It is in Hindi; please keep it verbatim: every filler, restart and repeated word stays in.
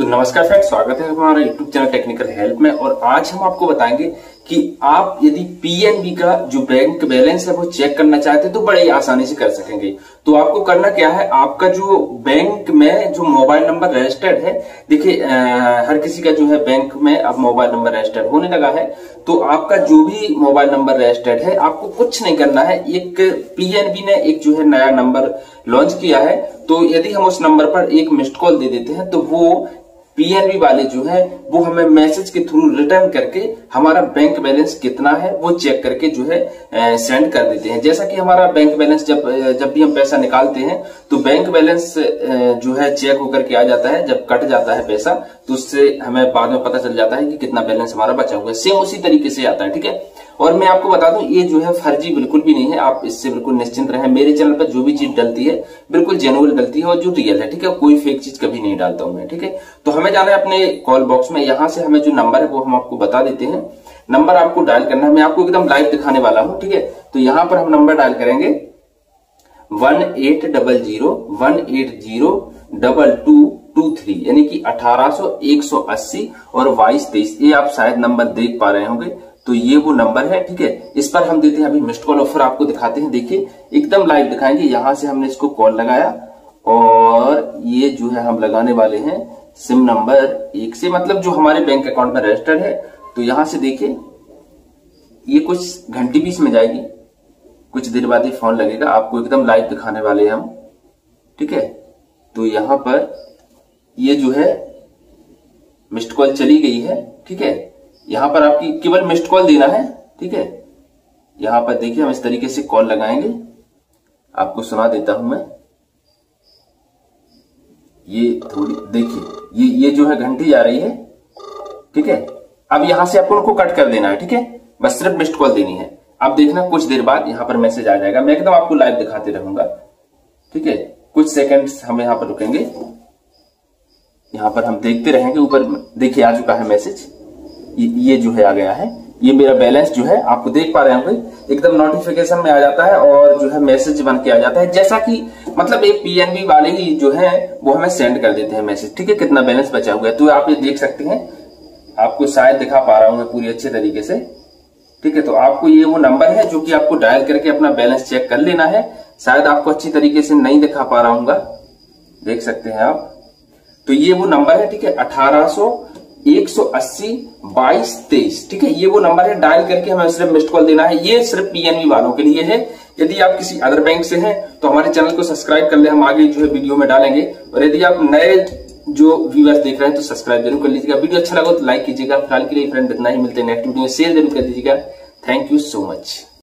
तो नमस्कार फ्रेंड्स, स्वागत है हमारा यूट्यूब चैनल टेक्निकल हेल्प में। और आज हम आपको बताएंगे कि आप यदि पीएनबी का जो बैंक बैलेंस है वो चेक करना चाहते हैं तो बड़े ही आसानी से कर सकेंगे। तो आपको करना क्या है, आपका जो बैंक में जो मोबाइल नंबर रजिस्टर्ड है, देखिए हर किसी का जो है बैंक में अब मोबाइल नंबर रजिस्टर्ड होने लगा है। तो आपका जो भी मोबाइल नंबर रजिस्टर्ड है, आपको कुछ नहीं करना है। एक पीएनबी ने एक जो है नया नंबर लॉन्च किया है, तो यदि हम उस नंबर पर एक मिस्ड कॉल दे देते हैं तो वो पीएनबी वाले जो है वो हमें मैसेज के थ्रू रिटर्न करके हमारा बैंक बैलेंस कितना है वो चेक करके जो है सेंड कर देते हैं। जैसा कि हमारा बैंक बैलेंस जब जब भी हम पैसा निकालते हैं तो बैंक बैलेंस जो है चेक होकर के आ जाता है। जब कट जाता है पैसा तो उससे हमें बाद में पता चल जाता है कि कितना बैलेंस हमारा बचा हुआ है। सेम उसी तरीके से आता है, ठीक है। और मैं आपको बता दूं, ये जो है फर्जी बिल्कुल भी नहीं है, आप इससे बिल्कुल निश्चिंत रहें। मेरे चैनल पर जो भी चीज डलती है बिल्कुल जेन्युइन डलती है और जो रियल है, ठीक है। कोई फेक चीज कभी नहीं डालता हूं मैं, ठीक है। तो हमें जाना है अपने कॉल बॉक्स में, यहां से हमें जो नंबर है वो हम आपको बता देते हैं। नंबर आपको डायल करना है, मैं आपको एकदम लाइव दिखाने वाला हूं, ठीक है। तो यहां पर हम नंबर डायल करेंगे one eight double zero one eight zero double two two three, यानी कि अठारह सौ एक सौ अस्सी और बाईस तेईस। ये आप शायद नंबर देख पा रहे होंगे, तो ये वो नंबर है, ठीक है। इस पर हम देते हैं अभी मिस्ड कॉल ऑफर, आपको दिखाते हैं। देखिए एकदम लाइव दिखाएंगे। यहां से हमने इसको कॉल लगाया और ये जो है हम लगाने वाले हैं सिम नंबर एक से, मतलब जो हमारे बैंक अकाउंट में रजिस्टर्ड है। तो यहां से देखिए ये कुछ घंटी बीच में जाएगी, कुछ देर बाद ये फोन लगेगा। आपको एकदम लाइव दिखाने वाले हैं हम, ठीक है। तो यहां पर ये जो है मिस्ड कॉल चली गई है, ठीक है। यहां पर आपकी केवल मिस्ड कॉल देना है, ठीक है। यहां पर देखिए हम इस तरीके से कॉल लगाएंगे, आपको सुना देता हूं मैं। ये थोड़ी देखिए ये ये जो है घंटी जा रही है, ठीक है। अब यहां से आपको उनको कट कर देना है, ठीक है। बस सिर्फ मिस्ड कॉल देनी है। अब देखना कुछ देर बाद यहां पर मैसेज आ जाएगा। मैं एकदम आपको लाइव दिखाते रहूंगा, ठीक है। कुछ सेकंड्स हम यहां पर रुकेंगे, यहां पर हम देखते रहेंगे। ऊपर देखिए आ चुका है मैसेज, ये, ये जो है आ गया है। ये मेरा बैलेंस जो है आपको देख पा रहे होंगे, एकदम नोटिफिकेशन में आ जाता है और जो है मैसेज बन के आ जाता है। जैसा कि मतलब एक पीएनबी वाले ही जो है वो हमें सेंड कर देते हैं मैसेज, ठीक है, कितना बैलेंस बचा हुआ है। तो आप ये देख सकते हैं, आपको शायद दिखा पा रहा हूं मैं पूरी अच्छे तरीके से, ठीक है। तो आपको ये वो नंबर है जो कि आपको डायल करके अपना बैलेंस चेक कर लेना है। शायद आपको अच्छी तरीके से नहीं दिखा पा रहा हूँ, देख सकते हैं आप। तो ये वो नंबर है, ठीक है, अठारह सौ एक सौ अस्सी बाईस तेईस, ठीक है। ये वो नंबर है, डायल करके हमें सिर्फ मिस्ड कॉल देना है। ये सिर्फ पीएनबी वालों के लिए है। यदि आप किसी अदर बैंक से हैं तो हमारे चैनल को सब्सक्राइब कर ले, हम आगे जो है वीडियो में डालेंगे। और यदि आप नए जो व्यूअर्स देख रहे हैं तो सब्सक्राइब जरूर कर लीजिएगा। वीडियो अच्छा लगा तो लाइक कीजिएगा। फिलहाल के लिए फ्रेंड इतना ही, मिलते हैं नेक्स्ट वीडियो में, शेयर जरूर कर दीजिएगा। Thank you so much.